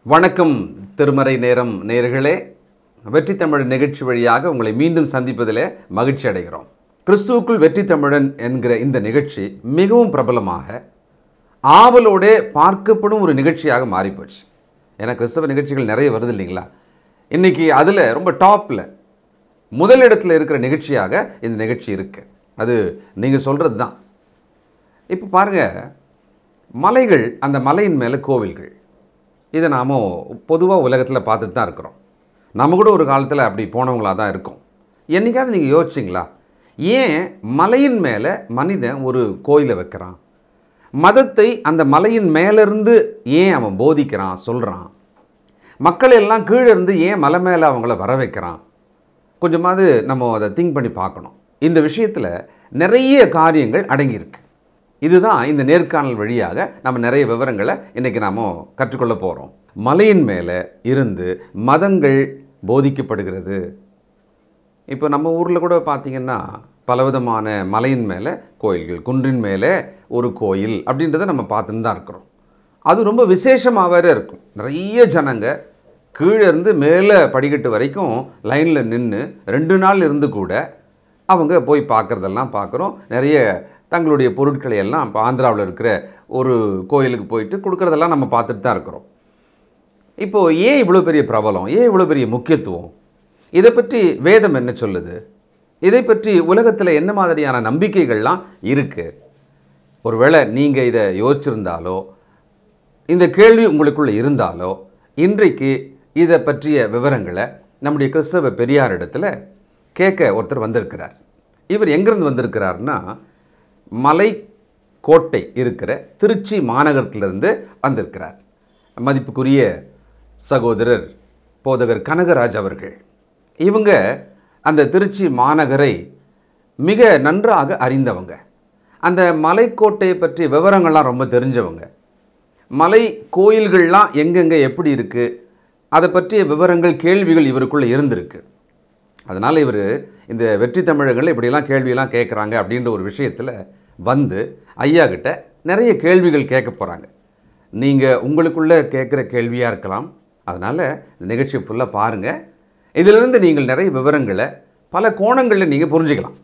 வணக்கம் திருமறை நேரம் நேயர்களே, வெற்றி தமிழ் நிகழ்ச்சி வழியாக உங்களை மீண்டும் சந்திப்பதிலே மகிழ்ச்சி அடைகிறோம். கிறிஸ்துவுக்குள் வெற்றி தமிழன் என்கிற இந்த நிகழ்ச்சி மிகவும் பிரபலமாக ஆவலோடே பார்க்கப்படும் ஒரு நிகழ்ச்சியாக மாறிப்போச்சு. ஏன்னா கிறிஸ்தவ நிகழ்ச்சிகள் நிறைய வருது இல்லைங்களா? இன்றைக்கி அதில் ரொம்ப டாப்பில் முதலிடத்தில் இருக்கிற நிகழ்ச்சியாக இந்த நிகழ்ச்சி இருக்குது. அது நீங்கள் சொல்கிறது தான். இப்போ பாருங்கள், மலைகள், அந்த மலையின் மேலே கோவில்கள், இதை நாம் பொதுவாக உலகத்தில் பார்த்துட்டு தான் இருக்கிறோம். நம்ம கூட ஒரு காலத்தில் அப்படி போனவங்களாக தான் இருக்கும். என்றைக்காவது நீங்கள் யோசிச்சிங்களா, ஏன் மலையின் மேலே மனிதன் ஒரு கோயிலை வைக்கிறான்? மதத்தை அந்த மலையின் மேலேருந்து ஏன் அவன் போதிக்கிறான், சொல்கிறான்? மக்கள் எல்லாம் கீழே இருந்து ஏன் மலை மேலே அவங்கள வர வைக்கிறான்? கொஞ்சமாவது நம்ம அதை திங்க் பண்ணி பார்க்கணும். இந்த விஷயத்தில் நிறைய காரியங்கள் அடங்கியிருக்கு. இதுதான் இந்த நேர்காணல் வழியாக நம்ம நிறைய விவரங்களை இன்றைக்கி நாம் கற்றுக்கொள்ள போகிறோம். மலையின் மேலே இருந்து மதங்கள் போதிக்கப்படுகிறது. இப்போ நம்ம ஊரில் கூட பார்த்திங்கன்னா பலவிதமான மலையின் மேலே கோயில்கள், குன்றின் மேலே ஒரு கோயில் அப்படின்றத நம்ம பார்த்துன்னு தான் இருக்கிறோம். அது ரொம்ப விசேஷமாகவே இருக்கும். நிறைய ஜனங்க கீழே இருந்து மேலே படிக்கட்டு வரைக்கும் லைனில் நின்று 2 நாள் இருந்து கூட அவங்க போய் பார்க்குறதெல்லாம் பார்க்குறோம். நிறைய தங்களுடைய பொருட்களை எல்லாம் இப்போ ஆந்திராவில் இருக்கிற ஒரு கோயிலுக்கு போயிட்டு கொடுக்குறதெல்லாம் நம்ம பார்த்துட்டு தான் இருக்கிறோம். இப்போது ஏன் இவ்வளோ பெரிய பிரபலம், ஏன் இவ்வளோ பெரிய முக்கியத்துவம்? இதை பற்றி வேதம் என்ன சொல்லுது? இதை பற்றி உலகத்தில் என்ன மாதிரியான நம்பிக்கைகள்லாம் இருக்குது? ஒருவேளை நீங்கள் இதை யோசிச்சிருந்தாலோ, இந்த கேள்வி உங்களுக்குள்ளே இருந்தாலோ, இன்றைக்கு இதை பற்றிய விவரங்களை நம்முடைய கிறிஸ்தவ பெரியார் இடத்துல கேட்க ஒருத்தர் வந்திருக்கிறார். இவர் எங்கேருந்து வந்திருக்கிறார்னா, மலை கோட்டை இருக்கிற திருச்சி மாநகரத்திலிருந்து வந்திருக்கிறார். மதிப்புக்குரிய சகோதரர் போதகர் கனகராஜ் அவர்கள். இவங்க அந்த திருச்சி மாநகரை மிக நன்றாக அறிந்தவங்க. அந்த மலைக்கோட்டையை பற்றி விவரங்கள்லாம் ரொம்ப தெரிஞ்சவங்க. மலை கோயில்கள்லாம் எங்கெங்கே எப்படி இருக்குது, அதை பற்றிய விவரங்கள், கேள்விகள் இவருக்குள்ளே இருந்திருக்கு. அதனால் இவர் இந்த வெற்றி தமிழர்கள் இப்படியெல்லாம் கேள்வியெல்லாம் கேட்குறாங்க அப்படின்ற ஒரு விஷயத்தில் வந்து ஐயா கிட்ட நிறைய கேள்விகள் கேட்க போகிறாங்க. நீங்கள் உங்களுக்குள்ளே கேட்குற கேள்வியாக இருக்கலாம். அதனால் இந்த நிகழ்ச்சி ஃபுல்லாக பாருங்கள். இதிலிருந்து நீங்கள் நிறைய விவரங்களை பல கோணங்களில் நீங்கள் புரிஞ்சுக்கலாம்.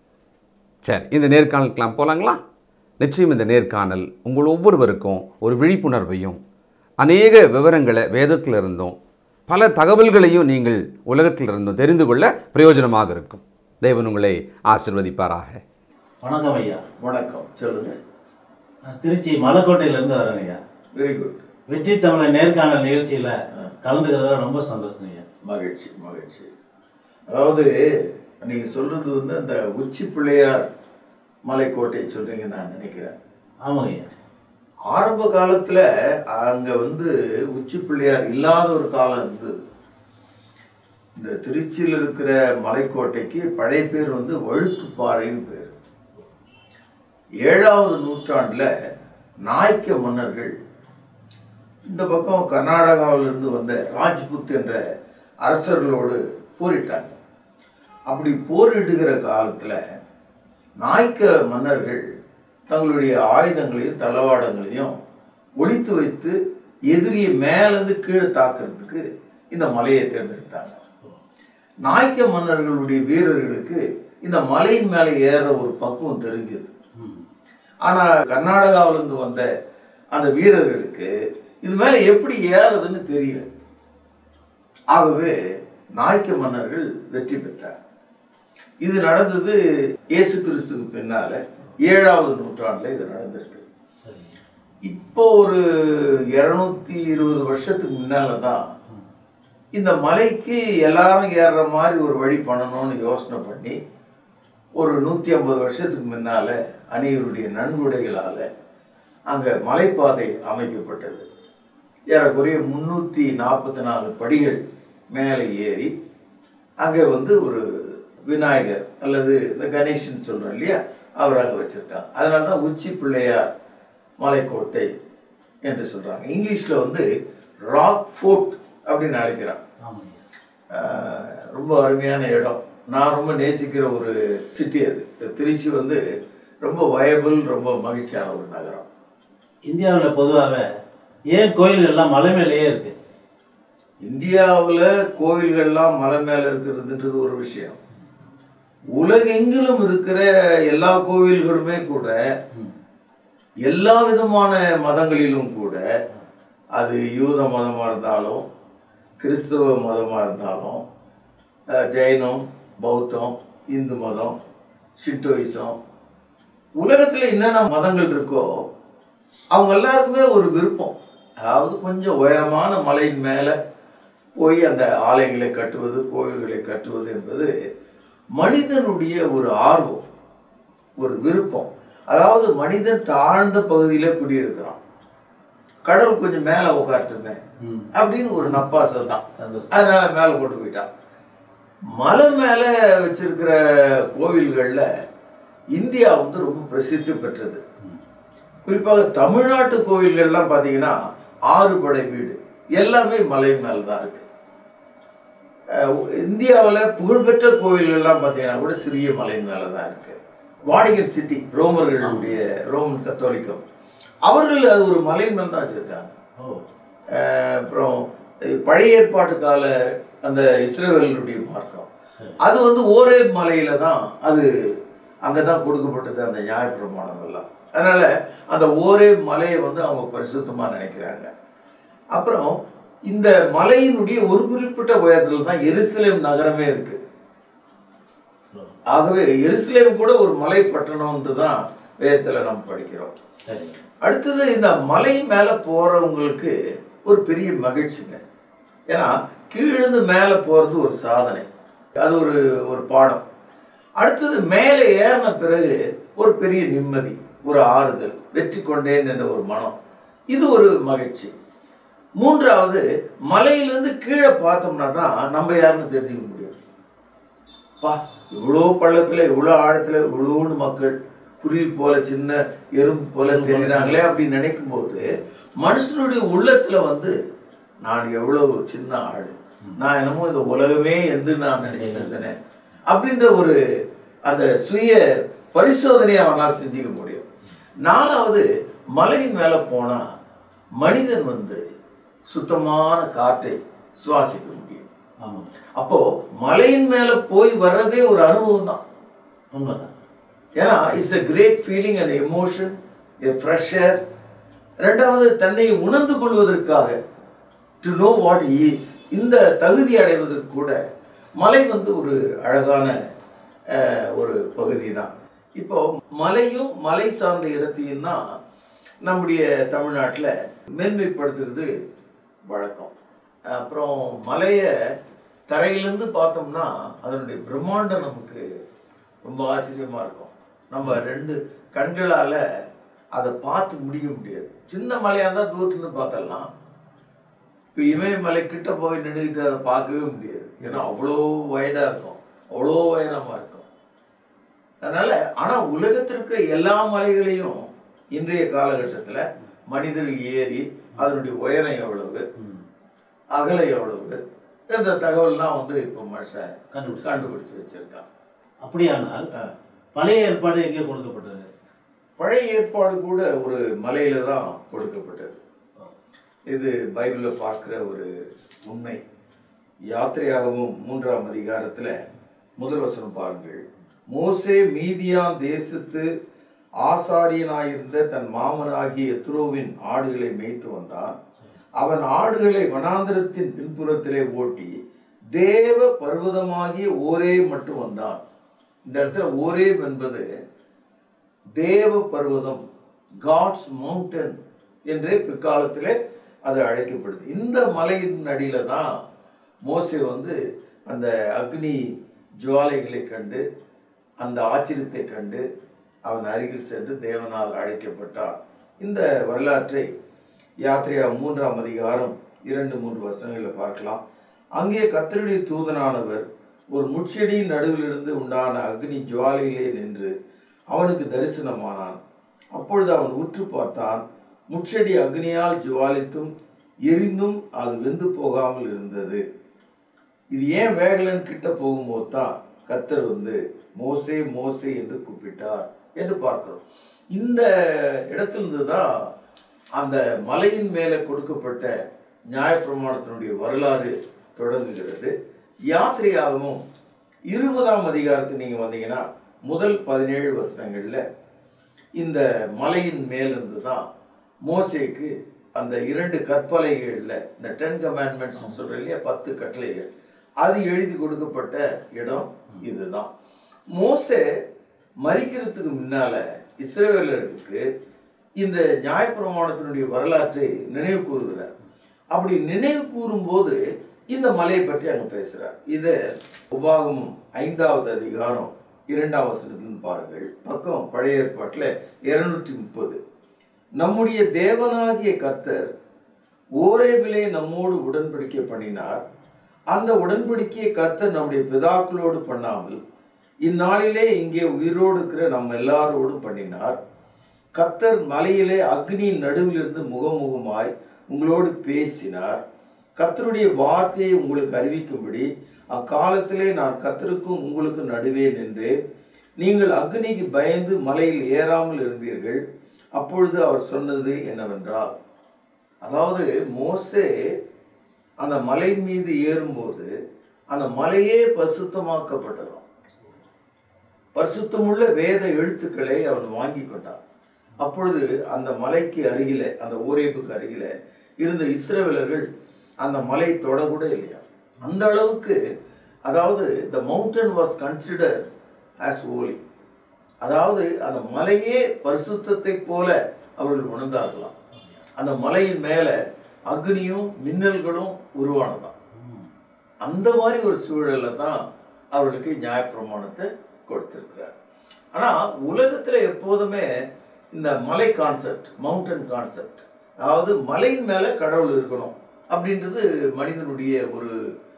சரி, இந்த நேர்காணலுக்கெலாம் போகலாங்களா? நிச்சயம் இந்த நேர்காணல் உங்கள் ஒவ்வொருவருக்கும் ஒரு விழிப்புணர்வையும், அநேக விவரங்களை வேதத்தில் இருந்தும் பல தகவல்களையும் நீங்கள் உலகத்தில் இருந்தும் தெரிந்து கொள்ள பிரயோஜனமாக இருக்கும். தேவன் உங்களை ஆசீர்வதிப்பாராக. வணக்கம் ஐயா. வணக்கம், சொல்லுங்கள். நான் திருச்சி மலைக்கோட்டையிலேருந்து வரேன் ஐயா. Very good. வெற்றி தமிழ் நேர்காணல் நிகழ்ச்சியில் கலந்துக்கிறதுல ரொம்ப சந்தோஷம் ஐயா. மகிழ்ச்சி மகிழ்ச்சி. அதாவது நீங்கள் சொல்கிறது வந்து அந்த உச்சி பிள்ளையார் மலைக்கோட்டை சொல்கிறீங்கன்னு நான் நினைக்கிறேன். ஆமாங்க ஐயா. ஆரம்ப காலத்தில் அங்கே வந்து உச்சி பிள்ளையார் இல்லாத ஒரு காலம் இருந்தது. இந்த திருச்சியில் இருக்கிற மலைக்கோட்டைக்கு பழைய பேர் வந்து வழுக்குப்பாறைன்னு பேர். 7வது நூற்றாண்டில் நாய்க்க மன்னர்கள் இந்த பக்கம் கர்நாடகாவிலிருந்து வந்த ராஜ்புத் என்ற அரசர்களோடு போரிட்டாங்க. அப்படி போரிடுகிற காலத்தில் நாய்க்க மன்னர்கள் தங்களுடைய ஆயுதங்களையும் தளவாடங்களையும் ஒளித்து வைத்து எதிரியை மேலேருந்து கீழே தாக்குறதுக்கு இந்த மலையை தேர்ந்தெடுத்தாங்க. நாய்க்க மன்னர்களுடைய வீரர்களுக்கு இந்த மலையின் மேலே ஏற ஒரு பக்குவம் தெரிஞ்சது. ஆனால் கர்நாடகாவிலிருந்து வந்த அந்த வீரர்களுக்கு இது மேலே எப்படி ஏறதுன்னு தெரியல. ஆகவே நாய்க்க மன்னர்கள் வெற்றி பெற்றார். இது நடந்தது இயேசு கிறிஸ்துக்கு பின்னால் 7வது நூற்றாண்டில் இது நடந்திருக்கு. இப்போ ஒரு 220 வருஷத்துக்கு முன்னால தான் இந்த மலைக்கு எல்லாரும் ஏறுற மாதிரி ஒரு வழி பண்ணணும்னு யோசனை பண்ணி ஒரு 150 வருஷத்துக்கு முன்னால் அநேகருடைய நன்கொடைகளால் அங்கே மலைப்பாதை அமைக்கப்பட்டது. ஏறக்குறைய 344 படிகள் மேலே ஏறி அங்கே வந்து ஒரு விநாயகர் அல்லது இந்த கணேசன் சொல்கிறோம் இல்லையா, அவர் அங்கே வச்சுருக்காங்க. அதனால தான் உச்சி பிள்ளையார் மலைக்கோட்டை என்று சொல்கிறாங்க. இங்கிலீஷில் வந்து ராக் ஃபோர்ட் அப்படின்னு அழைக்கிறான். ரொம்ப அருமையான இடம். நான் ரொம்ப நேசிக்கிற ஒரு சிட்டி அது. திருச்சி வந்து ரொம்ப வயபிள், ரொம்ப மகிழ்ச்சியான ஒரு நகரம். இந்தியாவில் பொதுவாகவே ஏன் கோயில் எல்லாம் மலை மேலேயே இருக்குது? இந்தியாவில் கோவில்கள்லாம் மலை மேலே இருக்கிறதுன்றது ஒரு விஷயம். உலகெங்கிலும் இருக்கிற எல்லா கோவில்களுமே கூட எல்லா விதமான மதங்களிலும் கூட, அது யூத மதமாக இருந்தாலும் கிறிஸ்தவ மதமாக இருந்தாலும் ஜெயினம், பௌத்தம், இந்து மதம், ஷின்டோயிசம், உலகத்தில் என்னென்ன மதங்கள் இருக்கோ அவங்க எல்லாருக்குமே ஒரு விருப்பம். அதாவது கொஞ்சம் உயரமான மலையின் மேலே போய் அந்த ஆலயங்களை கட்டுவது, கோவில்களை கட்டுவது என்பது மனிதனுடைய ஒரு ஆர்வம், ஒரு விருப்பம். அதாவது மனிதன் தாழ்ந்த பகுதியில் குடியிருக்கிறான், கடவுள் கொஞ்சம் மேலே உட்காட்டுமே அப்படின்னு ஒரு நப்பாசை தான். அதனால மேலே கொண்டு போயிட்டான். மலை மேலே வச்சிருக்கிற கோவில்களில் இந்தியா வந்து ரொம்ப பிரசித்தி பெற்றது. குறிப்பாக தமிழ்நாட்டு கோவில்கள்லாம் பார்த்தீங்கன்னா 6 படை வீடு எல்லாமே மலை மேலே தான் இருக்கு. இந்தியாவில் புகழ்பெற்ற கோவில்கள்லாம் பார்த்தீங்கன்னா கூட சிறிய மலை மேலே தான் இருக்கு. வாடிகன் சிட்டி, ரோமர்களுடைய ரோமன் கத்தோலிக்கம், அவர்கள் அது ஒரு மலை மேலே தான் வச்சுருக்காங்க. அப்புறம் பழைய ஏற்பாட்டு கால அந்த இஸ்ரவேலுடைய மார்க்கம், அது வந்து ஒரே மலையில தான், அது அங்கே தான் கொடுக்கப்பட்டது அந்த நியாயப்பிரமாணம் எல்லாம். அதனால அந்த ஒரே மலையை வந்து அவங்க பரிசுத்தமாக நினைக்கிறாங்க. அப்புறம் இந்த மலையினுடைய ஒரு குறிப்பிட்ட உயரத்தில் தான் எருசலேம் நகரமே இருக்கு. ஆகவே எருசலேம் கூட ஒரு மலை பட்டணம்னு தான் வேதத்தில் நம்ம படிக்கிறோம். அடுத்தது இந்த மலை மேலே போகிறவங்களுக்கு ஒரு பெரிய மகிழ்ச்சிங்க. ஏன்னா கீழிருந்து மேலே போகிறது ஒரு சாதனை, அது ஒரு பாடம். அடுத்தது மேலே ஏறின பிறகு ஒரு பெரிய நிம்மதி, ஒரு ஆறுதல், வெற்றி கொண்டேன் என்ற ஒரு மனம், இது ஒரு மகிழ்ச்சி. மூன்றாவது, மலையிலிருந்து கீழே பார்த்தோம்னா தான் நம்ம யாருன்னு தெரிஞ்சுக்க முடியும். பா, இவ்வளோ பள்ளத்தில், இவ்வளோ ஆழத்தில், இவ்வளோன்னு மக்கள் குருவி போல, சின்ன எறும்பு போல தெரியுறாங்களே அப்படின்னு நினைக்கும் போது மனுஷனுடைய உள்ளத்துல வந்து நான் எவ்வளவு சின்ன ஆடு, நான் என்னமோ இந்த உலகமே என்று நான் நினைச்சிருந்தேனே அப்படின்ற ஒரு அந்த சுய பரிசோதனையை அவனால் செஞ்சுக்க முடியும். நாலாவது, மலையின் மேலே போனா மனிதன் வந்து சுத்தமான காற்றை சுவாசிக்க முடியும். அப்போ மலையின் மேல போய் வர்றதே ஒரு அனுபவம் தான். உண்மைதான். ஏன்னா it's a great feeling and emotion, a fresh air. ரெண்டாவது, தன்னை உணர்ந்து கொள்வதற்காக, to know what he is, இந்த தகுதி அடைவதற்கு கூட மலை வந்து ஒரு அழகான ஒரு பகுதி தான். இப்போ மலையும் மலை சார்ந்த இடத்தையும் தான் நம்முடைய தமிழ்நாட்டில் மேன்மைப்படுத்துறது வழக்கம். அப்புறம் மலையை தரையிலேருந்து பார்த்தோம்னா அதனுடைய பிரம்மாண்டம் நமக்கு ரொம்ப ஆச்சரியமாக இருக்கும். நம்ம 2 கண்களால் அதை பார்த்து முடிய முடியாது. சின்ன மலையாக இருந்தால் தூரத்துலேருந்து பார்த்தலாம். இப்போ இமயமலை கிட்ட போய் நின்றுக்கிட்டு அதை பார்க்கவே முடியாது. ஏன்னா அவ்வளோ வைடாக இருக்கும், அவ்வளோ உயரமாக இருக்கும். அதனால் ஆனால் உலகத்தில் இருக்கிற எல்லா மலைகளையும் இன்றைய காலகட்டத்தில் மனிதர்கள் ஏறி அதனுடைய உயரம் எவ்வளவு, அகலம் எவ்வளவு, இந்த தகவல்லாம் வந்து இப்போ மனுஷன் கண்டுபிடிச்சு வச்சிருக்கான். அப்படியானால் பழைய ஏற்பாடு எங்கே கொடுக்கப்பட்டது? பழைய ஏற்பாடு கூட ஒரு மலையில தான் கொடுக்கப்பட்டது. இது பைபிளில் பார்க்கிற ஒரு உண்மை. யாத்திரையாகவும் 3ஆம் அதிகாரத்தில் முதல் வசனம் பாருங்கள். மோசே மீதியான் தேசத்து ஆசாரியனாயிருந்த தன் மாமனாகிய எத்ரோவின் ஆடுகளை மேய்த்து வந்தான். அவன் ஆடுகளை வனாந்திரத்தின் பின்புறத்திலே ஓட்டி தேவ பர்வதமாகிய ஓரே மட்டும் வந்தான். இந்த இடத்துல ஓரேப் என்பது தேவ பர்வதம், காட்ஸ் மவுண்டன் என்றே பிற்காலத்தில் அது அழைக்கப்படுது. இந்த மலையின் அடியில தான் மோசே வந்து அந்த அக்னி ஜுவாலைகளை கண்டு, அந்த ஆச்சரியத்தை கண்டு அவன் அருகில் சென்று தேவனால் அழைக்கப்பட்டான். இந்த வரலாற்றை யாத்திரையா 3ஆம் அதிகாரம் 2-3 வசனங்களில் பார்க்கலாம். அங்கே கர்த்தருடைய தூதனானவர் ஒரு முட்செடியின் நடுவிலிருந்து உண்டான அக்னி ஜுவாலையிலே நின்று அவனுக்கு தரிசனமானான். அப்பொழுது அவன் உற்று பார்த்தான். முட்செடி அக்னியால் ஜுவாலித்தும் எரிந்தும் அது வெந்து போகாமல் இருந்தது. இது ஏன் வேகலன் கிட்ட போகும்போது தான் கர்த்தர் வந்து மோசே மோசே என்று கூப்பிட்டார் என்று பார்க்கிறோம். இந்த இடத்திலிருந்து தான் அந்த மலையின் மேலே கொடுக்கப்பட்ட நியாயப்பிரமாணத்தினுடைய வரலாறு தொடங்குகிறது. யாத்திரையாகமும் 20ஆம் அதிகாரத்தை நீங்கள் வந்தீங்கன்னா முதல் 17 வசனங்களில் இந்த மலையின் மேலிருந்து தான் மோசேக்கு அந்த 2 கற்பலகைகளில் இந்த 10 கமாண்ட்மெண்ட்ஸ் சொல்கிற இல்லையா, 10 கட்டளைகள், அது எழுதி கொடுக்கப்பட்ட இடம் இதுதான். மோசே மரிக்கிறதுக்கு முன்னால இஸ்ரவேலர்களுக்கு இந்த நியாயப்பிரமாணத்தினுடைய வரலாற்றை நினைவு கூறுகிறார். அப்படி நினைவு கூறும்போது இந்த மலையை பற்றி அங்கே பேசுகிறார். இதை உபாகமம் 5ஆவது அதிகாரம் 2ஆம் வசனத்திலிருந்து பாருங்கள். பக்கம் பழைய ஏற்பாட்டில் 230. நம்முடைய தேவனாகிய கர்த்தர் ஓரேபிலே நம்மோடு உடன்படிக்கை பண்ணினார். அந்த உடன்படிக்கையை கர்த்தர் நம்முடைய பிதாக்களோடு பண்ணாமல் இந்நாளிலே இங்கே உயிரோடு இருக்கிற நம்ம எல்லாரோடும் பண்ணினார். கர்த்தர் மலையிலே அக்னியின் நடுவிலிருந்து முகமுகமாய் உங்களோடு பேசினார். கர்த்தருடைய வார்த்தையை உங்களுக்கு அறிவிக்கும்படி அக்காலத்திலே நான் கர்த்தருக்கும் உங்களுக்கு நடுவே நின்றேன். நீங்கள் அக்னிக்கு பயந்து மலையில் ஏறாமல் இருந்தீர்கள். அப்பொழுது அவர் சொன்னது என்னவென்றால், அதாவது மோசே அந்த மலை மீது ஏறும்போது அந்த மலையே பரிசுத்தமாக்கப்பட்டதாம். பரிசுத்தமுள்ள வேத எழுத்துக்களை அவன் வாங்கி கொண்டான். அப்பொழுது அந்த மலைக்கு அருகில, அந்த ஓரேபுக்கு அருகில இருந்த இஸ்ரவேலர்கள் அந்த மலை தொடக்கூட இல்லையா. அந்த அளவுக்கு, அதாவது the mountain was considered as holy. அதாவது அந்த மலையே பரிசுத்தத்தை போல அவர்கள் உணர்ந்தார்களாம். அந்த மலையின் மேல அக்னியும் மின்னல்களும் உருவானதாம். அந்த மாதிரி ஒரு சூழல்ல தான் அவர்களுக்கு நியாயப்பிரமாணத்தை கொடுத்திருக்கிறார். ஆனா உலகத்துல எப்போதுமே இந்த மலை கான்செப்ட், மவுண்டன் கான்செப்ட், அதாவது மலையின் மேல கடவுள் இருக்கணும் அப்படின்றது மனிதனுடைய ஒரு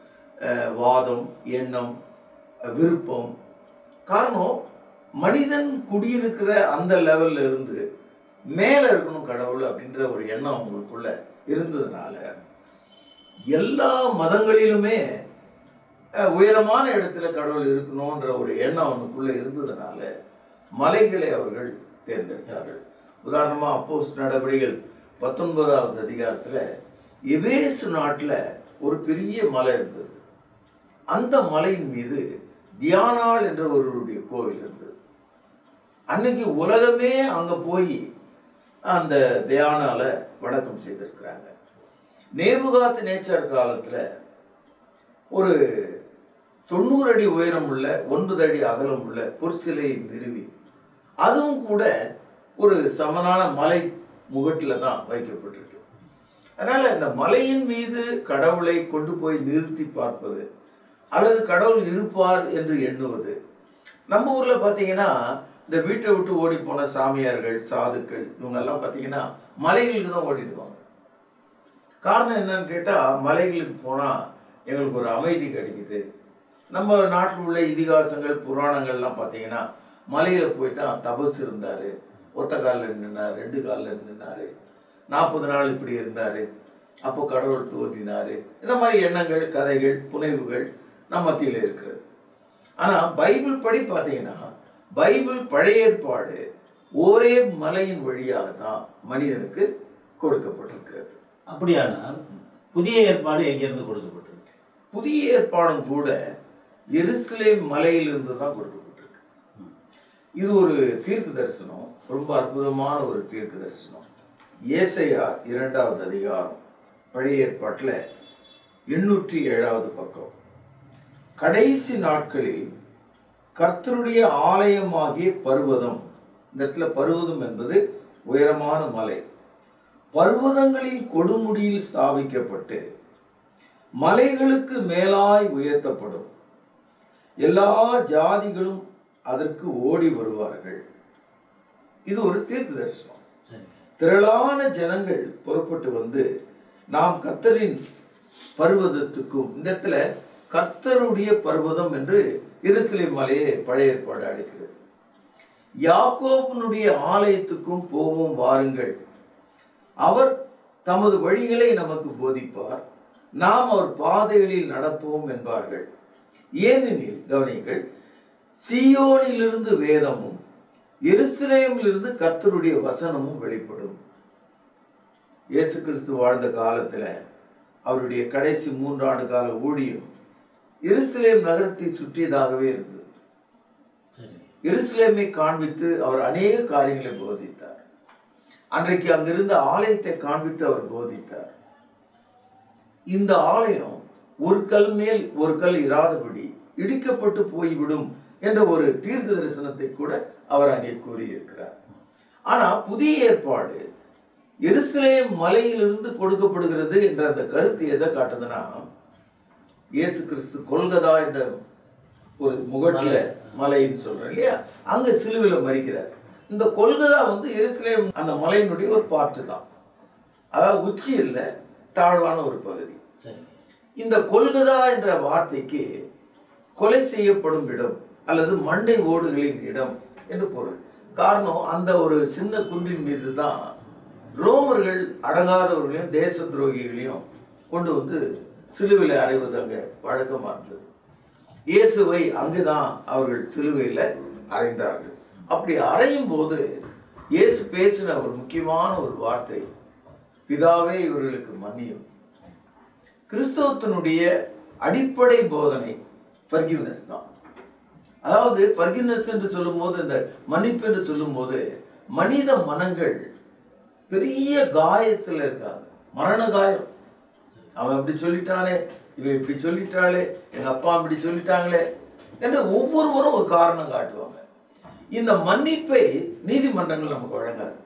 வாதம், எண்ணம், விருப்பம். காரணம், மனிதன் குடியிருக்கிற அந்த லெவல்ல இருந்து மேலே இருக்கணும் கடவுள் அப்படின்ற ஒரு எண்ணம் அவங்களுக்குள்ள இருந்ததுனால எல்லா மதங்களிலுமே உயரமான இடத்துல கடவுள் இருக்கணும்ன்ற ஒரு எண்ணம் அவனுக்குள்ள இருந்ததுனால மலைகளை அவர்கள் தேர்ந்தெடுத்தார்கள். உதாரணமா அப்போஸ்தலர் நடபடிகள் 19ஆவது அதிகாரத்துல எபேசு நாட்டில் ஒரு பெரிய மலை இருந்தது. அந்த மலையின் மீது தியானாள் என்ற ஒருவருடைய கோவில் இருந்தது. அன்னைக்கு உலகமே அங்க போய் அந்த தியானால வணக்கம் செய்திருக்கிறாங்க. நேபுகாத் நேச்சார் காலத்துல ஒரு 90 அடி உயரம் உள்ள 9 அடி அகலம் உள்ள பொற்சிலை நிறுவி, அதுவும் கூட ஒரு சமனான மலை முகட்டில தான் வைக்கப்பட்டிருக்கு. அதனால இந்த மலையின் மீது கடவுளை கொண்டு போய் நிறுத்தி பார்ப்பது அல்லது கடவுள் இருப்பார் என்று எண்ணுவது, நம்ம ஊர்ல பார்த்தீங்கன்னா இந்த வீட்டை விட்டு ஓடி போன சாமியார்கள், சாதுக்கள், இவங்கெல்லாம் பார்த்தீங்கன்னா மலைகளுக்கு தான் ஓடிடுவாங்க. காரணம் என்னன்னு கேட்டால், மலைகளுக்கு போனால் எங்களுக்கு ஒரு அமைதி கிடைக்குது. நம்ம நாட்டில் உள்ள இதிகாசங்கள், புராணங்கள்லாம் பார்த்தீங்கன்னா மலையில் போயிட்டா தபஸ் இருந்தார், ஒத்த காலில் நின்னார், 2 காலில் நின்னார், 40 நாள் இப்படி இருந்தார், அப்போ கடவுள் தோன்றினார். இந்த மாதிரி எண்ணங்கள், கதைகள், புனைவுகள் நம்ம மத்தியில் இருக்கிறது. ஆனால் பைபிள் படி பார்த்தீங்கன்னா பைபிள் பழைய ஏற்பாடு ஒரே மலையின் வழியாக தான் மனிதனுக்கு கொடுக்கப்பட்டிருக்கிறது. அப்படியானால் புதிய ஏற்பாடு எங்கிருந்து கொடுக்கப்பட்டிருக்கு? புதிய ஏற்பாடும் கூட எருசலேம் மலையிலிருந்து தான் கொடுக்கப்பட்டிருக்கு. இது ஒரு தீர்க்க தரிசனம், ரொம்ப அற்புதமான ஒரு தீர்க்க தரிசனம். ஏசாயா 2ஆவது அதிகாரம் பழைய ஏற்பாட்டில் 807ஆவது பக்கம். கடைசி நாட்களில் கர்த்தருடைய ஆலயமாகிய பர்வதம், இந்த இடத்துல பர்வதம் என்பது உயரமான மலை, பர்வதங்களின் கொடுமுடியில் ஸ்தாபிக்கப்பட்டு மலைகளுக்கு மேலாய் உயர்த்தப்படும். எல்லா ஜாதிகளும் அதற்கு ஓடி வருவார்கள். இது ஒரு தீர்க்க தரிசனம். திரளான ஜனங்கள் புறப்பட்டு வந்து நாம் கர்த்தரின் பர்வதத்துக்கும், இந்த இடத்துல கர்த்தருடைய பர்வதம் என்று எருசலேம் மலையை பழைய ஏற்பாடு அழைக்கிறது, யாக்கோபினுடைய ஆலயத்துக்கும் போவோம் வாருங்கள். அவர் தமது வழிகளை நமக்கு போதிப்பார், நாம் அவர் பாதைகளில் நடப்போம் என்பார்கள். ஏனெனில் கவனிங்கள், சீயோனிலிருந்து வேதமும் எருசலேமிலிருந்து கர்த்தருடைய வசனமும் வெளிப்படும். இயேசு கிறிஸ்து வாழ்ந்த காலத்துல அவருடைய கடைசி 3 ஆண்டு கால ஊழியம் எருசலேம் நகரத்தை சுற்றியதாகவே இருந்தது. எருசலேமை காண்பித்து அவர் அநேக காரியங்களை போதித்தார். அன்றைக்கு அங்கிருந்த ஆலயத்தை காண்பித்து அவர் போதித்தார். இந்த ஆலயம் ஒரு கல் மேல் ஒரு கல் இராதபடி இடிக்கப்பட்டு போய்விடும் என்ற ஒரு தீர்க்க தரிசனத்தை கூட அவர் அங்கே கூறியிருக்கிறார். ஆனா புதிய ஏற்பாடு எருசலேம் மலையிலிருந்து கொடுக்கப்படுகிறது என்ற அந்த கருத்து எதை காட்டுதுன்னா, இயேசு கிறிஸ்து கொல்கதா என்ற ஒரு முகட்டில மலைன்னு சொல்றோம் இல்லையா, அங்க சிலுவையில மரிக்கிறார். இந்த கொல்கதா வந்து எருசலேம் அந்த மலையினுடைய ஒரு பாட்டு தான். அதாவது உச்சி இல்லை, தாழ்வான ஒரு பகுதி. இந்த கொல்கதா என்ற வார்த்தைக்கு கொலை செய்யப்படும் இடம் அல்லது மண்டை ஓடுகளின் இடம் என்று பொருள். காரணம், அந்த ஒரு சின்ன குன்றின் மீது தான் ரோமர்கள் அடங்காதவர்களையும் தேச துரோகிகளையும் கொண்டு வந்து சிலுவையில் அறைவது அங்கே வழக்கமாக இருந்தது. இயேசுவை அங்குதான் அவர்கள் சிலுவையில் அறைந்தார்கள். அப்படி அறையும் போது இயேசு பேசின ஒரு முக்கியமான ஒரு வார்த்தை, பிதாவே இவர்களுக்கு மன்னியும். கிறிஸ்தவத்தினுடைய அடிப்படை போதனை ஃபர்கிவ்னஸ் தான். அதாவது ஃபர்கிவ்னஸ் என்று சொல்லும் போது, இந்த மன்னிப்பு என்று சொல்லும் போது, மனித மனங்கள் பெரிய காயத்தில் இருக்காங்க, மரண காயம். அவன் இப்படி சொல்லிட்டானே, இவன் இப்படி சொல்லிட்டாளே, எங்க அப்பா இப்படி சொல்லிட்டாங்களே என்று ஒவ்வொருவரும் ஒரு காரணம் காட்டுவாங்க. இந்த மன்னிப்பை நீதிமன்றங்கள் நமக்கு வழங்காது.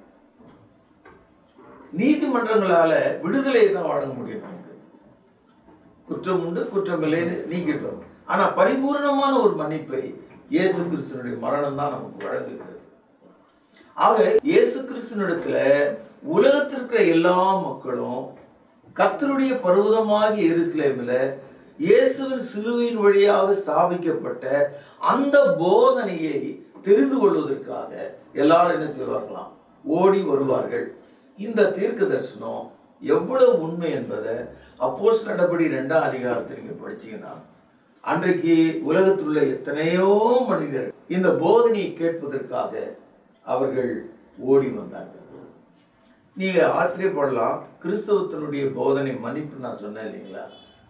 நீதிமன்றங்களால விடுதலையை தான் வழங்க முடியும். நமக்கு குற்றம் உண்டு, குற்றம் இல்லைன்னு நீக்கிட்டோம். ஆனா பரிபூர்ணமான ஒரு மன்னிப்பை இயேசு கிறிஸ்துனுடைய மரணம் தான் நமக்கு வழங்குகிறது. ஆக இயேசு கிறிஸ்துனிடத்துல உலகத்திற்கு எல்லா மக்களும் கர்த்தருடைய பர்வதமாகிய எருசலேமில் இயேசுவின் சிலுவையின் வழியாக ஸ்தாபிக்கப்பட்ட அந்த போதனையை தெரிந்து கொள்வதற்காக எல்லாரும் என்ன செய்வார்களாம், ஓடி வருவார்கள். இந்த தீர்க்க தரிசனம் எவ்வளவு உண்மை என்பதை அப்போஸ்தலர் நடபடி 2ஆம் அதிகாரத்தில் நீங்க படிச்சீங்கன்னா, அன்றைக்கு உலகத்தில் உள்ள எத்தனையோ மனிதர்கள் இந்த போதனையை கேட்பதற்காக அவர்கள் ஓடி வந்தார்கள். நீங்க ஆச்சரியப்படலாம், கிறிஸ்தவத்தினுடைய போதனை மன்னிப்பு நான் சொன்னேன் இல்லைங்களா,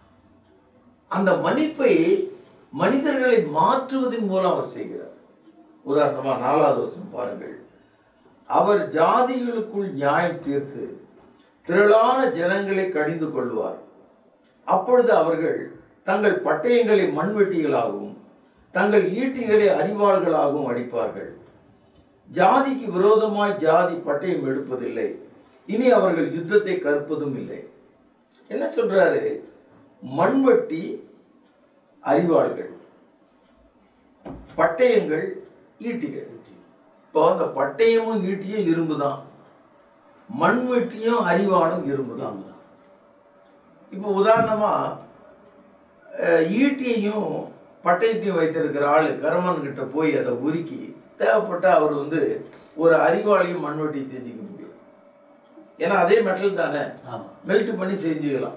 அந்த மன்னிப்பை மனிதர்களை மாற்றுவதன் மூலம் அவர் செய்கிறார். உதாரணமா 4வது வசனம் பாருங்கள். அவர் ஜாதிகளுக்குள் நியாயம் தீர்த்து திரளான ஜனங்களை கடிந்து கொள்வார். அப்பொழுது அவர்கள் தங்கள் பட்டயங்களை மண்வெட்டிகளாகவும் தங்கள் ஈட்டிகளை அரிவாள்களாகவும் அடிப்பார்கள். ஜாதிக்கு விரோதமாய் ஜாதி பட்டயம் எடுப்பதில்லை, இனி அவர்கள் யுத்தத்தை கற்பதும் இல்லை. என்ன சொல்றாரு? மண்வெட்டி, அரிவாள்கள், பட்டயங்கள், ஈட்டிகள். இப்போ அந்த பட்டயமும் ஈட்டியும் இரும்பு தான், மண்வெட்டியும் அரிவாளும் இரும்பு தான். இப்போ உதாரணமா ஈட்டியையும் பட்டயத்தையும் வைத்திருக்கிற ஆளு கரமன் கிட்ட போய் அதை உருக்கி தேவைப்பட்ட அவர் வந்து ஒரு அரிவாளையும் மண்வெட்டியும் செஞ்சுக்க முடியும். ஏன்னா அதே மெட்டல் தானே, மெல்ட் பண்ணி செஞ்சுக்கலாம்.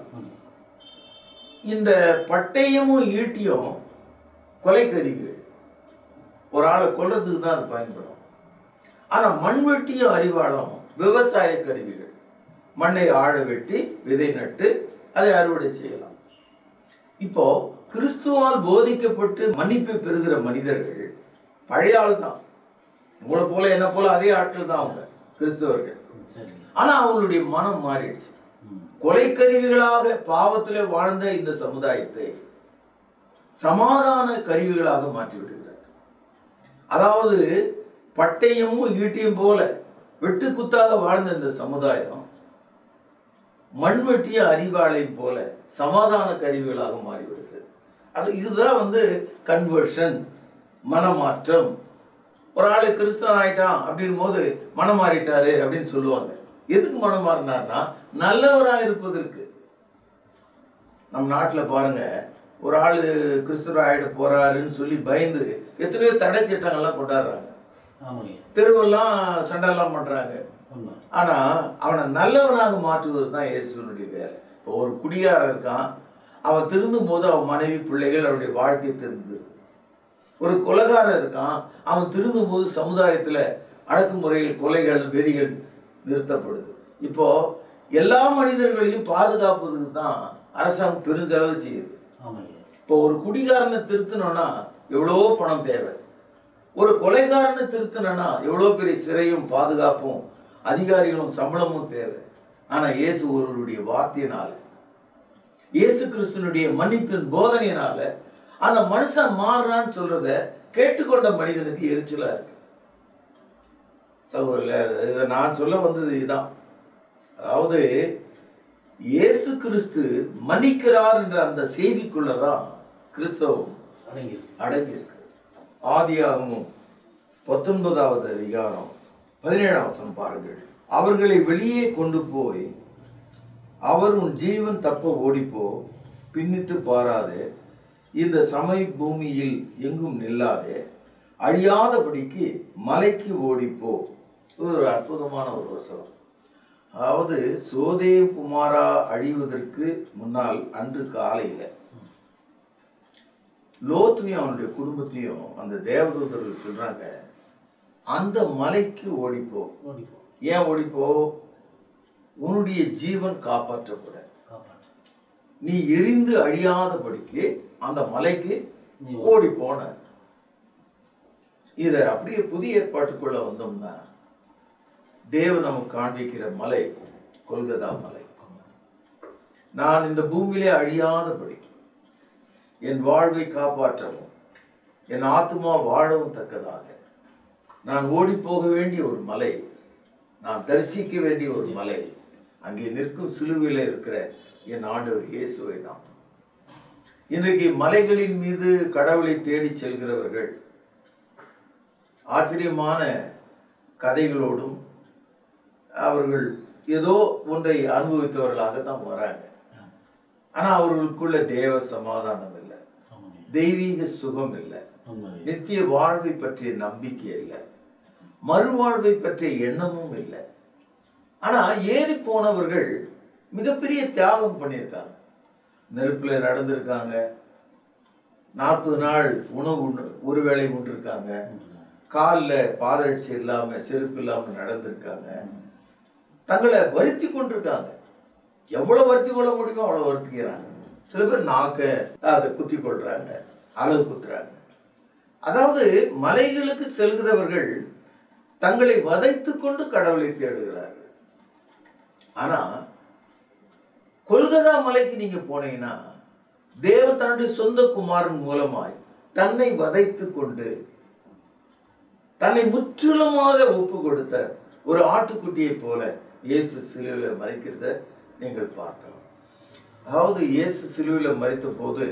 இந்த பட்டயமும் ஈட்டியும் கொலைக்கருவிகள், ஒரு ஆளை கொல்றதுக்கு தான் அது பயன்படும். ஆனா மண்வெட்டியும் அரிவாளும் விவசாய கருவிகள். மண்ணை ஆழ வெட்டி விதை நட்டு அதை அறுவடை செய்யலாம். இப்போ கிறிஸ்துவால் போதிக்கப்பட்டு மன்னிப்பை பெறுகிற மனிதர்கள் பழைய ஆள் தான், உங்களை போல என்ன போல அதே ஆட்கள் தான் அவங்க கிறிஸ்தவர்கள். ஆனா அவங்களுடைய மனம் மாறிடுச்சு. கொலைக்கருவிகளாக பாவத்திலே வாழ்ந்த இந்த சமுதாயத்தை சமாதான கருவிகளாக மாற்றி விடுகிறார். அதாவது பட்டயமும் ஈட்டியும் போல வெட்டு குத்தாக வாழ்ந்த இந்த சமுதாயம் மண்வெட்டிய அரிவாளையும் போல சமாதான கருவிகளாக மாறிவிடுகிறது. இதுதான் வந்து கன்வர்ஷன், மனமாற்றம். ஒரு ஆளு கிறிஸ்தவன் ஆயிட்டான் அப்படின் போது மனம் மாறிட்டாரு அப்படின்னு சொல்லுவாங்க. எதுக்கு மனம் மாறினார்னா நல்லவராக இருப்பதற்கு. நம் நாட்டில் பாருங்க, ஒரு ஆளு கிறிஸ்தவர் ஆயிட போறாருன்னு சொல்லி பயந்து எத்தனையோ தடை சட்டங்கள்லாம் கொண்டாடுறாங்க, தெருவெல்லாம் சண்டெல்லாம் பண்றாங்க. ஆனா அவனை நல்லவனாக மாற்றுவது தான் இயேசுவினுடைய வேலை. இப்போ ஒரு குடியாரன் இருக்கான், அவன் திருந்தும் போது அவன் மனைவி பிள்ளைகள் அவருடைய வாழ்க்கை திருந்தது. ஒரு கொலைகாரன் இருக்கான், அவன் திருந்தும் போது சமுதாயத்துல அடக்குமுறைகள், கொலைகள், வெறிகள் நிறுத்தப்படுது. இப்போ எல்லா மனிதர்களையும் பாதுகாப்பதுக்கு தான் அரசாங்கம் பெருஞ்செலவு செய்யுது. ஆமாங்க. இப்போ ஒரு குடிகாரனை திருத்தணும்னா எவ்வளோ பணம் தேவை, ஒரு கொலைகாரனை திருத்தணும்னா எவ்வளோ பெரிய சிறையும் பாதுகாப்பும் அதிகாரிகளும் சம்பளமும் தேவை. ஆனால் இயேசு ஒருவருடைய வார்த்தையினால, இயேசு கிறிஸ்துனுடைய மன்னிப்பின் போதனையினால அந்த மனுஷன் மாறுறான்னு சொல்றத கேட்டுக்கொண்ட மனிதனுக்கு எரிச்சலா இருக்கு. சகோதரர்களே, இதை நான் சொல்ல வந்தது இதுதான். அதாவது இயேசு கிறிஸ்து மன்னிக்கிறார் என்ற அந்த செய்திக்குள்ளதான் கிறிஸ்தவம் அடங்கியிருக்கு. ஆதியாகமும் 19வது அதிகாரம் 17ஆம் வசனம் பாருங்கள். அவர்களை வெளியே கொண்டு போய், அவர் உன் ஜீவன் தப்ப ஓடிப்போ, பின்னிட்டு பாராதே, இந்த சமய பூமியில் எங்கும் நில்லாதே, அழியாதபடிக்கு மலைக்கு ஓடிப்போ. ஒரு அற்புதமான ஒரு வசனம். அதாவது சோதேம் குமாரா அழிவதற்கு முன்னால் அன்று காலையில் லோத்தையும் அவனுடைய குடும்பத்தையும் அந்த தேவதூதர்கள் சொல்றாங்க, அந்த மலைக்கு ஓடிப்போ. ஏன் ஓடிப்போ? உன்னுடைய ஜீவன் காப்பாற்றப்பட, நீ எரிந்து அழியாதபடிக்கு அந்த மலைக்கு ஓடி போன. இத அப்படியே புதிய ஏற்பாட்டுக்குள்ள வந்தோம்னா, தேவன் நமக்கு காண்பிக்கிற மலை கொல்கதா மலை. நான் இந்த பூமியிலே அழியாதபடிக்கு என் வாழ்வை காப்பாற்றவும் என் ஆத்துமா வாழவும் தக்கதாக நான் ஓடி போக வேண்டிய ஒரு மலை, நான் தரிசிக்க வேண்டிய ஒரு மலை, அங்கே நிற்கும் சிலுவையில் இருக்கிற என் ஆண்டவர் இயேசுவை தான். இன்றைக்கு மலைகளின் மீது கடவுளை தேடி செல்கிறவர்கள் ஆச்சரியமான கதைகளோடும் அவர்கள் ஏதோ ஒன்றை அனுபவித்தவர்களாக தான் வராங்க. ஆனா அவர்களுக்குள்ள தேவ சமாதானம் இல்லை, தெய்வீக சுகம் இல்லை, நித்திய வாழ்வை பற்றிய நம்பிக்கை இல்லை, மறுவாழ்வை பற்றிய எண்ணமும் இல்லை. ஆனா ஏறி போனவர்கள் மிகப்பெரிய தியாகம் பண்ணியிருக்காங்க. நெருப்புல நடந்திருக்காங்க, 40 நாள் உணவு ஒரு வேளை உண்டிருக்காங்க, காலில் பாதரட்சி இல்லாம செருப்பு இல்லாம நடந்திருக்காங்க, தங்களை வருத்தி கொண்டிருக்காங்க. எவ்வளவு வருத்தி கொள்ள முடியுமோ அவ்வளவு வருத்திக்கிறாங்க. சில பேர் நாக்க அதை குத்தி கொள்றாங்க, அளவு குத்துறாங்க. அதாவது மலைகளுக்கு செல்கிறவர்கள் தங்களை வதைத்து கொண்டு கடவுளை தேடுகிறார்கள். ஆனா கொல்கதா மலைக்கு நீங்க போனீங்கன்னா, தேவன் தன்னுடைய சொந்த குமாரன் மூலமாய் தன்னை வதைத்து கொண்டு தன்னை முற்றிலுமாக ஒப்பு கொடுத்த ஒரு ஆட்டுக்குட்டியை போல இயேசு சிலுவையில் மரிக்கிறத நீங்கள் பார்க்கலாம். அதாவது இயேசு சிலுவையில் மரித்த போது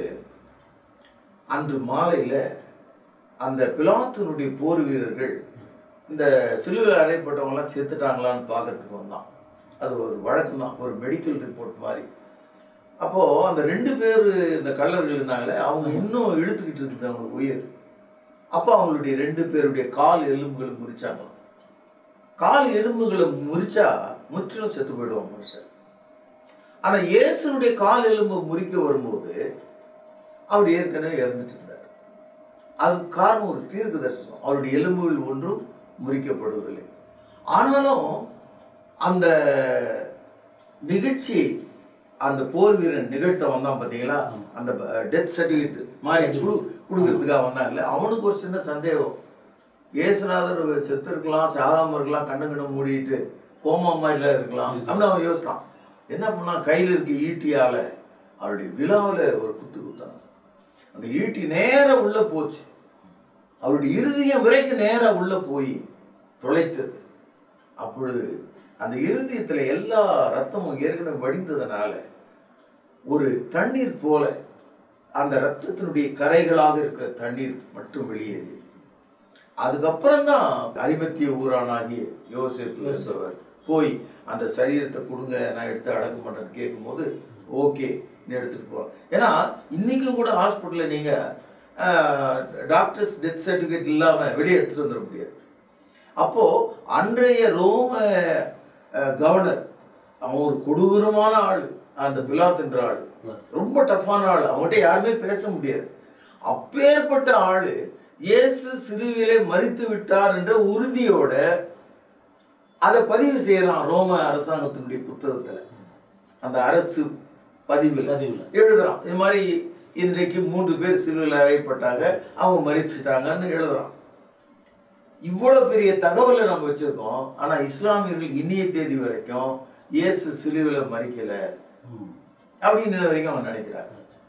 அன்று மாலையில அந்த பிலாத்தினுடைய போர் வீரர்கள் இந்த சிலுவையில் அறையப்பட்டவங்களாம் செத்துட்டாங்களான்னு பார்க்கறதுக்கு வந்தான். அது ஒரு வழக்கம் தான், ஒரு மெடிக்கல் ரிப்போர்ட் மாதிரி. அப்போ அந்த 2 பேர் இந்த கள்ளர்கள் இருந்தாங்களே, அவங்க இன்னும் இழுத்துக்கிட்டு இருக்குது அவங்க உயிர். அப்போ அவங்களுடைய 2 பேருடைய கால் எலும்புகளை முறிச்சாங்க. கால் எலும்புகளை முறிச்சா முற்றிலும் செத்து போயிடுவான் மனுஷன். ஆனா இயேசுனுடைய கால் எலும்பு முறிக்க வரும்போது அவர் ஏற்கனவே இறந்துட்டு இருந்தார். அதுக்கு காரணம் ஒரு தீர்க்க தரிசனம், அவருடைய எலும்புகள் ஒன்றும் முறிக்கப்படுவதில்லை. ஆனாலும் அந்த நிகழ்ச்சி, அந்த போர் வீரன் நிகழ்த்த வந்தான் பார்த்தீங்களா, அந்த டெத் சர்டிஃபிகேட் மாதிரி கொடுக்கறதுக்காக வந்தான் இல்லை, அவனுக்கு ஒரு சின்ன சந்தேகம். இயேசுநாதர் செத்து இருக்கலாம், சாகாம இருக்கலாம், கண்ணு மூடிட்டு கோமா மாதிரிலாம் இருக்கலாம் அப்படின்னு அவன் யோசித்தான். என்ன பண்ணா, கையில் இருக்க ஈட்டியால அவருடைய விழாவில் ஒரு குத்து குத்தான். அந்த ஈட்டி நேராக உள்ள போச்சு, அவருடைய இருதயம் வரைக்கும் நேராக உள்ள போய் துளைத்தது. அப்பொழுது அந்த இருதயத்தில் எல்லா ரத்தமும் ஏற்கனவே வடிந்ததுனால ஒரு தண்ணீர் போல அந்த ரத்தத்தினுடைய கரைகளாக இருக்கிற தண்ணீர் மட்டும் வெளியேறி, அதுக்கப்புறம் தான் அரிமத்திய ஊரானாகிய யோசேப்பு என்பவர் போய் அந்த சரீரத்தை கொடுங்க, நான் எடுத்து அடக்க மாட்டேன்னு கேட்கும்போது ஓகே நீ எடுத்துட்டு போ. ஏன்னா இன்னைக்கும் கூட ஹாஸ்பிட்டலில் நீங்க டாக்டர்ஸ் டெத் சர்டிஃபிகேட் இல்லாம வெளியே எடுத்துட்டு வந்துட முடியாது. அப்போ அன்றைய ரோம கவர்னர், அவன் ஒரு கொடூரமான ஆள், அந்த பிலாத்துன்ற ஆள் ரொம்ப டஃப்பான ஆள், அவன்கிட்ட யாருமே பேச முடியாது. அப்பேற்பட்ட ஆளு இயேசு சிலுவையிலே மரித்து விட்டார் என்ற உறுதியோட அதை பதிவு செய்யலாம் ரோம அரசாங்கத்தினுடைய புத்தகத்துல. அந்த அரசு பதிவில் எழுதுறான். இது மாதிரி இன்றைக்கு 3 பேர் சிலுவையில் அறையப்பட்டாங்க, அவங்க மரிச்சிட்டாங்கன்னு எழுதுறான். இவ்வளவு பெரிய தகவலை நம்ம வச்சிருக்கோம். ஆனா இஸ்லாமியர்கள் இன்னைய தேதி வரைக்கும் இயேசு சிலுவையில் மரிக்கல அப்படின்னு வரைக்கும் அவன் நினைக்கிறாங்க.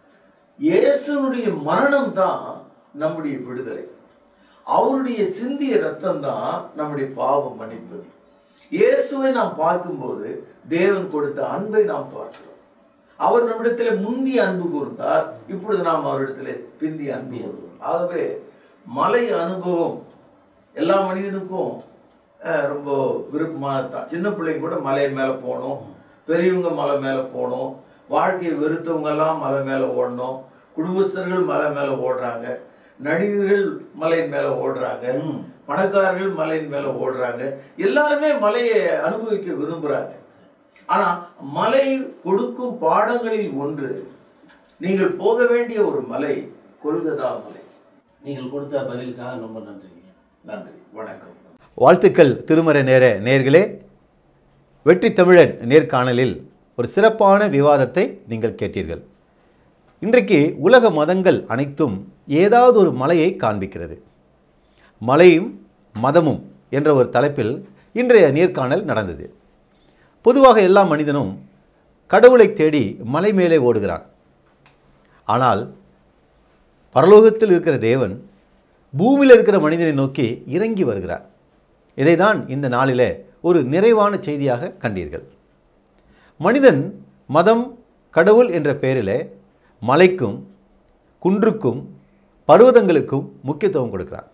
இயேசுனுடைய மரணம் தான் நம்முடைய விடுதலை. அவருடைய சிந்திய ரத்தம் தான் நம்முடைய பாவம் மன்னிப்பு. இயேசுவை நாம் பார்க்கும்போது தேவன் கொடுத்த அன்பை நாம் பார்க்கிறோம். அவர் நம்மிடத்துல முந்தி அன்பு கூர்ந்தார், இப்பொழுது நாம் அவரிடத்துல பிந்தி அன்பு கூறுவோம். ஆகவே மலை அனுபவம் எல்லா மனிதனுக்கும் ரொம்ப விருப்பமானதான். சின்ன பிள்ளைங்க கூட மலை மேலே போகணும், பெரியவங்க மலை மேலே போகணும், வாழ்க்கையை வெறுத்தவங்க எல்லாம் மலை மேலே ஓடணும், குடும்பஸ்தர்கள் மலை மேலே ஓடுறாங்க, நடிகர்கள் மலையின் மேலே ஓடுறாங்க, பணக்காரர்கள் மலையின் மேலே ஓடுறாங்க. எல்லாருமே மலையை அனுபவிக்க விரும்புகிறாங்க. ஆனால் மலை கொடுக்கும் பாடங்களில் ஒன்று, நீங்கள் போக வேண்டிய ஒரு மலை கொல்கத்தா மலை. நீங்கள் கொடுத்த பதிலுக்காக ரொம்ப நன்றி. நன்றி, வணக்கம். வாழ்த்துக்கள் திருமறை நேயர்களே. வெற்றி தமிழன் நேர்காணலில் ஒரு சிறப்பான விவாதத்தை நீங்கள் கேட்டீர்கள். இன்றைக்கு உலக மதங்கள் அனைத்தும் ஏதாவது ஒரு மலையை காண்பிக்கிறது. மலையும் மதமும் என்ற ஒரு தலைப்பில் இன்றைய நேர்காணல் நடந்தது. பொதுவாக எல்லா மனிதனும் கடவுளை தேடி மலை மேலே ஓடுகிறான். ஆனால் பரலோகத்தில் இருக்கிற தேவன் பூமியில் இருக்கிற மனிதனை நோக்கி இறங்கி வருகிறார். இதை தான் இந்த நாளிலே ஒரு நிறைவான செய்தியாக கண்டீர்கள். மனிதன் மதம் கடவுள் என்ற பெயரிலே மலைக்கும் குன்றுக்கும் பர்வதங்களுக்கும் முக்கியத்துவம் கொடுக்கிறார்.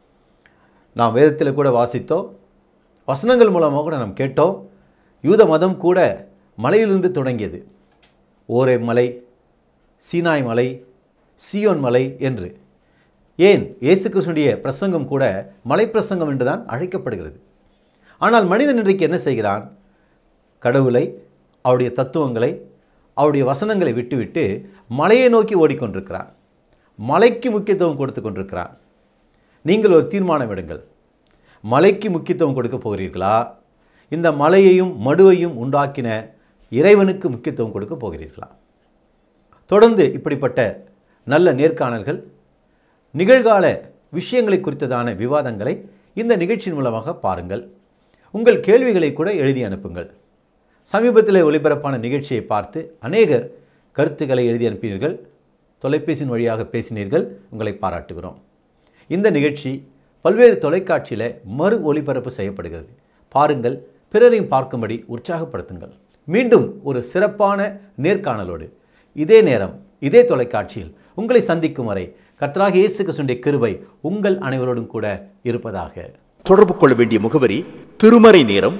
நாம் வேதத்தில் கூட வாசித்தோம், வசனங்கள் மூலமாக கூட நாம் கேட்டோம். யூத மதம் கூட மலையிலிருந்து தொடங்கியது. ஓரே மலை, சீனாய் மலை, சியோன் மலை என்று. ஏன் இயேசு கிறிஸ்துடைய பிரசங்கம் கூட மலை பிரசங்கம் என்றுதான் அழைக்கப்படுகிறது. ஆனால் மனிதன் இன்றைக்கு என்ன செய்கிறான்? கடவுளை, அவருடைய தத்துவங்களை, அவருடைய வசனங்களை விட்டுவிட்டு மலையை நோக்கி ஓடிக்கொண்டிருக்கிறான். மலைக்கு முக்கியத்துவம் கொடுத்து கொண்டிருக்கிறான். நீங்கள் ஒரு தீர்மானம் எடுங்கள். மலைக்கு முக்கியத்துவம் கொடுக்க போகிறீர்களா? இந்த மலையையும் மடுவையும் உண்டாக்கின இறைவனுக்கு முக்கியத்துவம் கொடுக்க போகிறீர்களா? தொடர்ந்து இப்படிப்பட்ட நல்ல நேர்காணல்கள், நிகழ்கால விஷயங்களை குறித்ததான விவாதங்களை இந்த நிகழ்ச்சியின் மூலமாக பாருங்கள். உங்கள் கேள்விகளை கூட எழுதி அனுப்புங்கள். சமீபத்தில் ஒளிபரப்பான நிகழ்ச்சியை பார்த்து அநேகர் கருத்துக்களை எழுதி அனுப்பினீர்கள், தொலைபேசியின் வழியாக பேசினீர்கள். உங்களை பாராட்டுகிறோம். இந்த நிகழ்ச்சி பல்வேறு தொலைக்காட்சியில் மறு ஒளிபரப்பு செய்யப்படுகிறது. பாருங்கள், பிறரையும் பார்க்கும்படி உற்சாகப்படுத்துங்கள். மீண்டும் ஒரு சிறப்பான நேர்காணலோடு இதே நேரம் இதே தொலைக்காட்சியில் உங்களை சந்திக்கும் வரை கர்த்தராகிய இயேசு கிறிஸ்துவின் கிருபை உங்கள் அனைவரோடும் கூட இருப்பதாக. தொடர்பு கொள்ள வேண்டிய முகவரி: திருமறை நேரம்,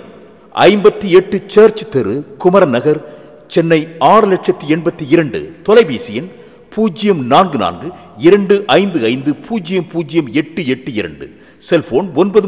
58 சர்ச் தெரு, குமரன் நகர், சென்னை 6,82,000. தொலைபேசி எண் 044255000882. செல்போன்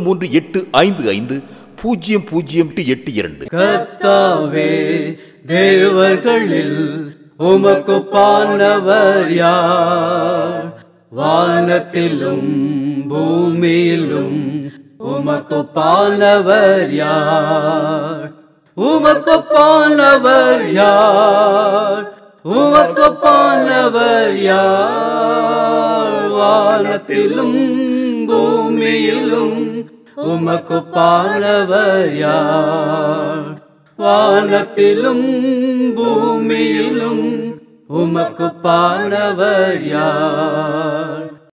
9385500882. கர்த்தாவே, தேவர்களில் உமக்குப்பானவர் யார்? வானத்திலும் பூமியிலும் உமக்குப்பானவர் யார்? உமக்குப்பானவர் யார்? உமக்குப்பானவர் யார்? வானத்திலும் பூமியிலும் உமக்குப்பானவர் யார்? வானத்திலும் பூமியிலும் உமக்குப்பானவர் யார்?